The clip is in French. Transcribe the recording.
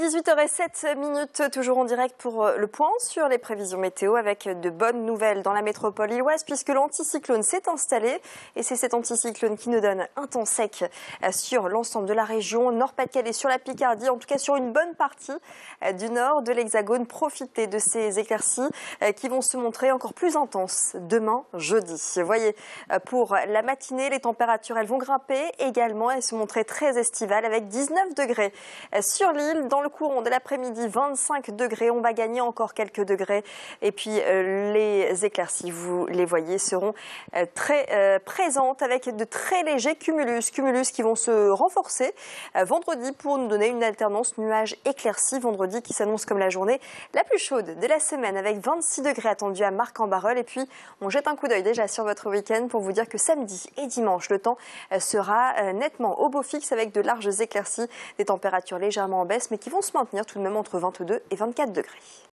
18h07, toujours en direct pour le point sur les prévisions météo avec de bonnes nouvelles dans la métropole lilloise puisque l'anticyclone s'est installé et c'est cet anticyclone qui nous donne un temps sec sur l'ensemble de la région, Nord-Pas-de-Calais, sur la Picardie, en tout cas sur une bonne partie du nord de l'Hexagone. Profitez de ces éclaircies qui vont se montrer encore plus intenses demain jeudi. Vous voyez, pour la matinée, les températures elles vont grimper également et se montrer très estivales avec 19 degrés sur l'île. Dans le courant de l'après-midi, 25 degrés. On va gagner encore quelques degrés. Et puis, les éclaircies, vous les voyez, seront très présentes avec de très légers cumulus. Cumulus qui vont se renforcer vendredi pour nous donner une alternance nuages-éclaircies. Vendredi qui s'annonce comme la journée la plus chaude de la semaine avec 26 degrés attendus à Marc-en-Barœul. Et puis, on jette un coup d'œil déjà sur votre week-end pour vous dire que samedi et dimanche, le temps sera nettement au beau fixe avec de larges éclaircies, des températures légèrement en baisse mais qui vont se maintenir tout de même entre 22 et 24 degrés.